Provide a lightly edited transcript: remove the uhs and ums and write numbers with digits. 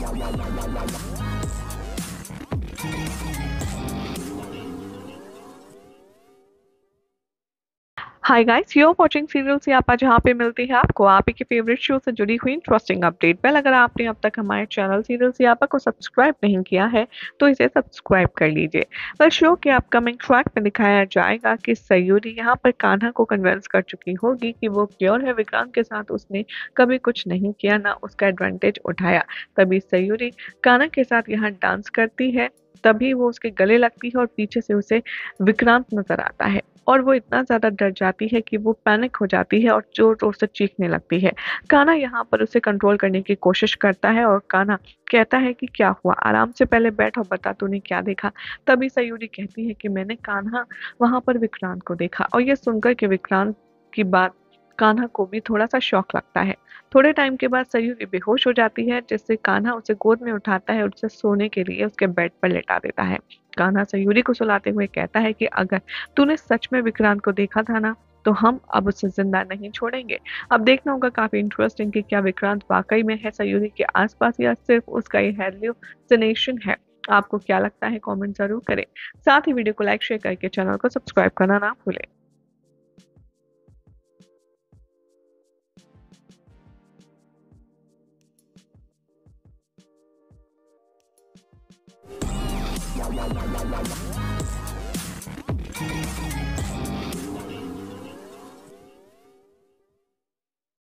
Hi guys, you are watching serial Siyapa, जहाँ पे मिलती है आपको आप ही के फेवरेट शो से जुड़ी हुई इंटरेस्टिंग अपडेट। वेल, अगर आपने अब तक हमारे चैनल सीरियल सियापा को सब्सक्राइब नहीं किया है तो इसे सब्सक्राइब कर लीजिए। वेल, शो के अपकमिंग ट्रैक में दिखाया जाएगा कि सयूरी यहाँ पर कान्हा को कन्विंस कर चुकी होगी कि वो प्योर है, विक्रांत के साथ उसने कभी कुछ नहीं किया, ना उसका एडवांटेज उठाया। तभी सयूरी कान्हा के साथ यहाँ डांस करती है, तभी वो उसके गले लगती है और पीछे से उसे विक्रांत नजर आता है और वो इतना ज़्यादा डर जाती है कि वो पैनिक हो जाती है और ज़ोर-ज़ोर से चीखने लगती है। कान्हा यहाँ पर उसे कंट्रोल करने की कोशिश करता है और कान्हा कहता है कि क्या हुआ? आराम से पहले बैठ और बता तूने क्या देखा? तभी सयूरी कहती है कि मैंने कान्हा वहाँ पर विक्रांत को देखा और ये सुनकर के विक्रांत की बात कान्हा को भी थोड़ा-सा शॉक लगता है। थोड़े टाइम के बाद सयूरी बेहोश हो जाती है, जिससे कान्हा उसे गोद में उठाता है और उसे सोने के लिए उसके बेड पर लेटा देता है। कान्हा सयूरी को सुलाते हुए कहता है कि अगर तूने सच में विक्रांत को देखा था ना, तो हम अब उसे जिंदा नहीं छोड़ेंगे। अब देखना होगा काफी इंटरेस्टिंग कि क्या विक्रांत वाकई में है सयूरी के आसपास या सिर्फ उसका ये हेल्यूसिनेशन है। आपको क्या लगता है, कमेंट जरूर करें। साथ ही वीडियो को लाइक शेयर करके चैनल को सब्सक्राइब करना ना भूलें।